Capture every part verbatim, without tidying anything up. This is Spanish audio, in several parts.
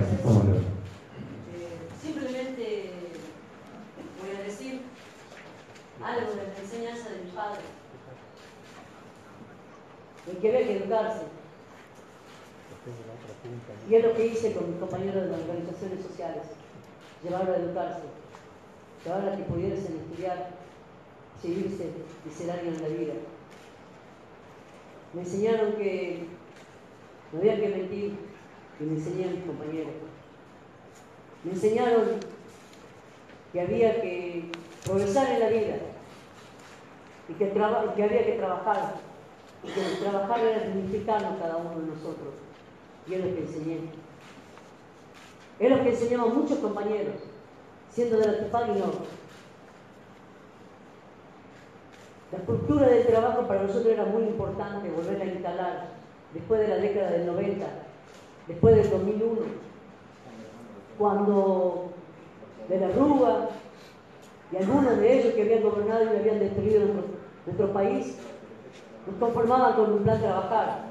Gracias, cómo no. Eh, simplemente voy a decir algo de la enseñanza de mi padre, de que había que educarse. Y es lo que hice con mis compañeros de las organizaciones sociales, llevarlo a educarse, llevarlo a que pudiesen estudiar, seguirse y ser alguien en la vida. Me enseñaron que no había que mentir, y me enseñaron mis compañeros. Me enseñaron que había que progresar en la vida y que, traba, que había que trabajar, y que el trabajar era dignificarnos cada uno de nosotros. Y es lo que enseñé. Es lo que enseñamos muchos compañeros, siendo de la Tupac y no. La cultura del trabajo para nosotros era muy importante, volverla a instalar después de la década del noventa, después del dos mil uno, cuando de la Rúa y algunos de ellos que habían gobernado y habían destruido nuestro, nuestro país, nos conformaban con un plan trabajar.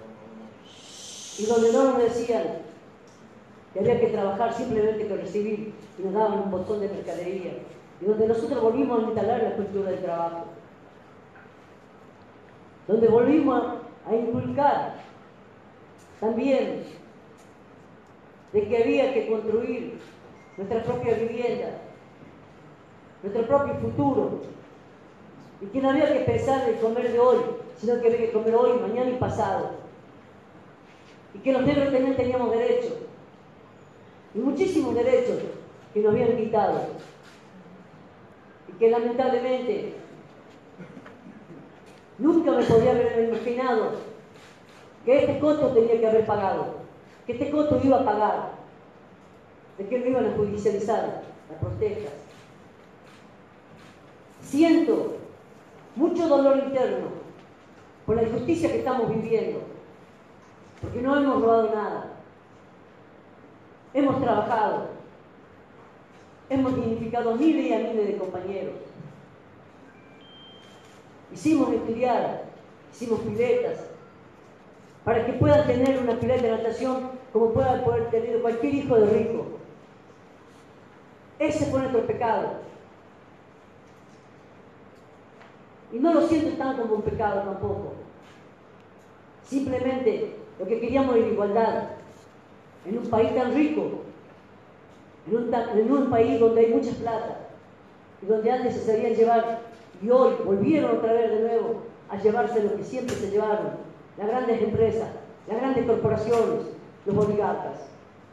Y donde no nos decían que había que trabajar simplemente que recibir, y nos daban un botón de mercadería. Y donde nosotros volvimos a instalar la cultura del trabajo. Donde volvimos a inculcar también de que había que construir nuestra propia vivienda, nuestro propio futuro, y que no había que pensar en comer de hoy, sino que había que comer hoy, mañana y pasado, y que los negros también teníamos derechos, y muchísimos derechos que nos habían quitado, y que lamentablemente nunca me podía haber imaginado que este costo tenía que haber pagado, que este costo iba a pagar, de que me iban a judicializar las protestas. Siento mucho dolor interno por la injusticia que estamos viviendo, porque no hemos robado nada, hemos trabajado, hemos dignificado a miles y a miles de compañeros. Hicimos estudiar, hicimos piletas, para que puedan tener una pileta de natación como pueda poder tener cualquier hijo de rico. Ese fue nuestro pecado. Y no lo siento tan como un pecado tampoco. Simplemente lo que queríamos era igualdad. En un país tan rico, en un, en un país donde hay mucha plata, y donde antes se sabían llevar, y hoy volvieron otra vez de nuevo a llevarse lo que siempre se llevaron, las grandes empresas, las grandes corporaciones, los oligarcas.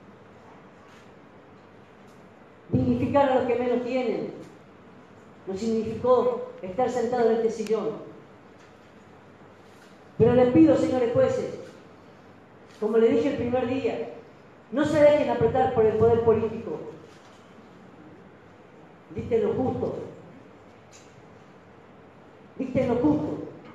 Dignificar a los que menos tienen no significó estar sentado en este sillón. Pero les pido, señores jueces, como le dije el primer día, no se dejen apretar por el poder político. Dicten lo justo. Dicten lo justo.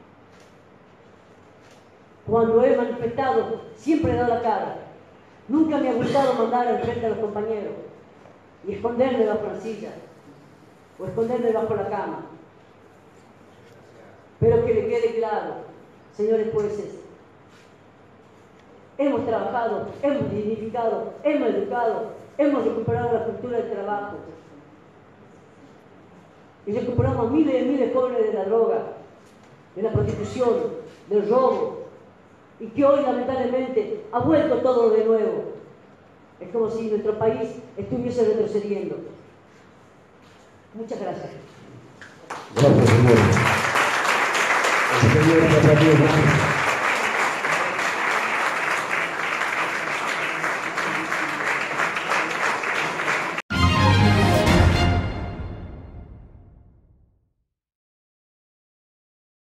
Cuando he manifestado, siempre he dado la cara. Nunca me ha gustado mandar al frente a los compañeros y esconderme bajo la silla o esconderme bajo la cama. Pero que le quede claro, señores jueces, hemos trabajado, hemos dignificado, hemos educado, hemos recuperado la cultura del trabajo. Y recuperamos a miles y miles de jóvenes de la droga, de la prostitución, del robo, y que hoy lamentablemente ha vuelto todo de nuevo. Es como si nuestro país estuviese retrocediendo. Muchas gracias. Gracias, señor. El señor